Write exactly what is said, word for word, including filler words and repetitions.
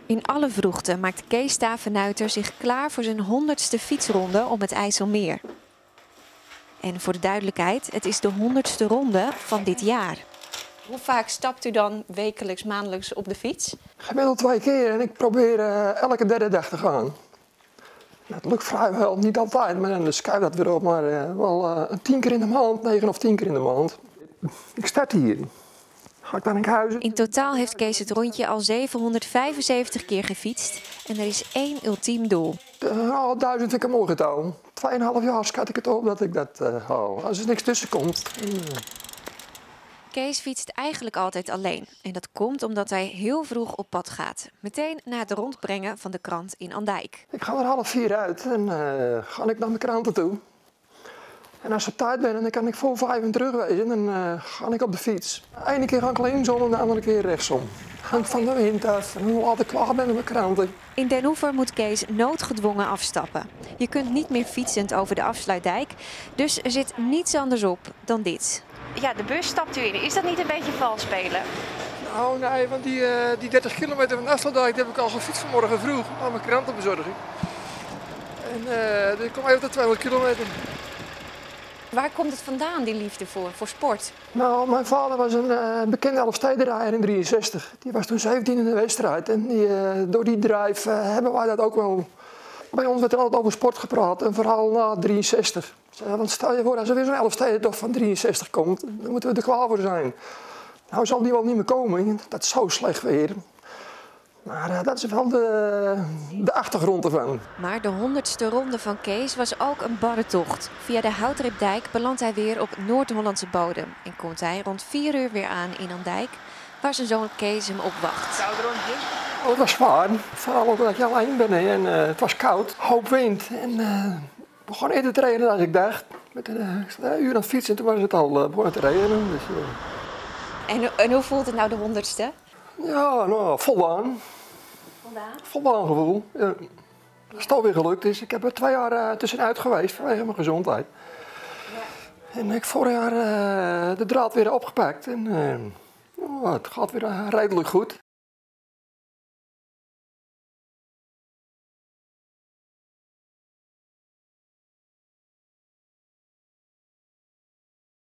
In alle vroegte maakt Kees Stavenuiter zich klaar voor zijn honderdste fietsronde om het IJsselmeer. En voor de duidelijkheid, het is de honderdste ronde van dit jaar. Hoe vaak stapt u dan wekelijks, maandelijks op de fiets? Gemiddeld twee keer en ik probeer uh, elke derde dag te gaan. Dat lukt vrijwel niet altijd, maar dan schuif dat weer op. Maar uh, wel uh, tien keer in de maand, negen of tien keer in de maand. Ik start hier. Ga ik dan naar huis? In totaal heeft Kees het rondje al zevenhonderdvijfenzeventig keer gefietst. En er is één ultiem doel. Uh, oh, duizend vind ik een mooi getal. Tweeënhalf jaar schat ik het op dat ik dat uh, haal. Als er niks tussen komt. Uh. Kees fietst eigenlijk altijd alleen. En dat komt omdat hij heel vroeg op pad gaat. Meteen na het rondbrengen van de krant in Andijk. Ik ga er half vier uit en uh, ga ik naar de kranten toe. En als ik op tijd ben, dan kan ik voor vijf en terug wezen. Dan uh, ga ik op de fiets. De ene keer ga ik linksom en de andere keer rechtsom. Hangt van de wind af en hoe laat ik klaar ben met mijn kranten. In Den Oever moet Kees noodgedwongen afstappen. Je kunt niet meer fietsend over de afsluitdijk. Dus er zit niets anders op dan dit. Ja, de bus stapt u in. Is dat niet een beetje vals spelen? Nou nee, want die, uh, die dertig kilometer van de afsluitdijk heb ik al gefietst vanmorgen vroeg. Aan mijn krantenbezorging. En uh, ik kom even tot tweehonderd kilometer. Waar komt het vandaan, die liefde voor, voor sport? Nou, mijn vader was een uh, bekende Elfstedenrijder in drieënzestig. Die was toen zeventien in de wedstrijd. En die, uh, door die drive uh, hebben wij dat ook wel. Bij ons werd er altijd over sport gepraat, en vooral na drieënzestig. Uh, want stel je voor, als er weer zo'n Elfstedentocht van drieënzestig komt, dan moeten we er klaar voor zijn. Nou zal die wel niet meer komen, dat is zo slecht weer. Maar uh, dat is wel de, de achtergrond ervan. Maar de honderdste ronde van Kees was ook een barre tocht. Via de Houtripdijk belandt hij weer op Noord-Hollandse bodem. En komt hij rond vier uur weer aan in Andijk, waar zijn zoon Kees hem opwacht. Oh, het was zwaar. Vooral ook dat je alleen ben en uh, het was koud. Hoop wind. En uh, het begon eerder te regenen dan ik dacht. Met een, uh, een uur aan het fietsen en toen was het al uh, begonnen te regenen. Dus, uh... en, en hoe voelt het nou de honderdste? Ja, nou, voldaan. Voldaan? Voldaan gevoel. Ja. Dat is toch weer gelukt. Dus ik heb er twee jaar uh, tussenuit geweest vanwege mijn gezondheid. Ja. En ik heb vorig jaar uh, de draad weer opgepakt. En uh, oh, het gaat weer uh, redelijk goed.